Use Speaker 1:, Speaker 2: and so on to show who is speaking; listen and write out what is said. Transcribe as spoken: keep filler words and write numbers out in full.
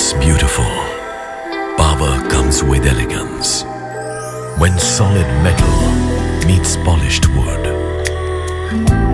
Speaker 1: looks beautiful, power comes with elegance. When solid metal meets polished wood,